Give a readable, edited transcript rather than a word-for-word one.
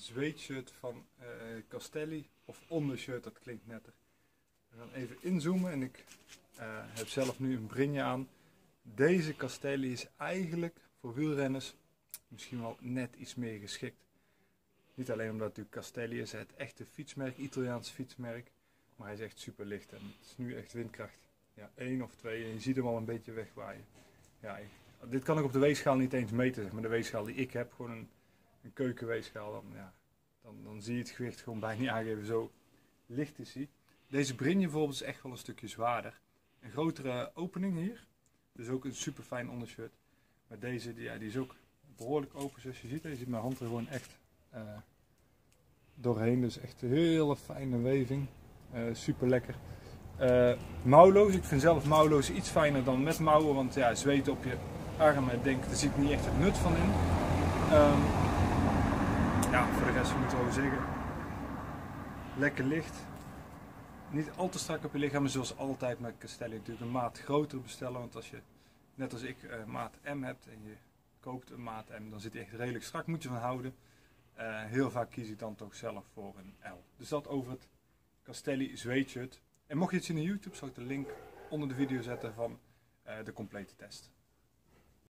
zweetshirt van Castelli, of ondershirt, dat klinkt netter. We gaan even inzoomen en ik heb zelf nu een brynje aan. Deze Castelli is eigenlijk voor wielrenners misschien wel net iets meer geschikt. Niet alleen omdat het natuurlijk Castelli is, het echte fietsmerk, Italiaans fietsmerk, maar hij is echt super licht en het is nu echt windkracht 1 of 2 en je ziet hem al een beetje wegwaaien. Ja, dit kan ik op de weegschaal niet eens meten, zeg maar de weegschaal die ik heb, gewoon een keukenweegschaal, dan zie je het gewicht gewoon bijna niet aangeven, zo licht is hij. Deze brynje bijvoorbeeld is echt wel een stukje zwaarder. Een grotere opening hier, dus ook een super fijn ondershirt. Maar deze die is ook behoorlijk open zoals je ziet. Je ziet mijn hand er gewoon echt doorheen, dus echt een hele fijne weving. Super lekker. Mouwloos, ik vind zelf mouwloos iets fijner dan met mouwen, want ja, zweet op je armen, daar zie ik niet echt het nut van in. Voor de rest moeten we over zeggen, lekker licht. Niet al te strak op je lichaam, maar zoals altijd met Castelli natuurlijk een maat groter bestellen, want als je, net als ik, maat M hebt en je koopt een maat M, dan zit hij echt redelijk strak, moet je van houden. Heel vaak kies ik dan toch zelf voor een L. Dus dat over het Castelli zweetshirt. En mocht je het zien op YouTube, zal ik de link onder de video zetten van de complete test.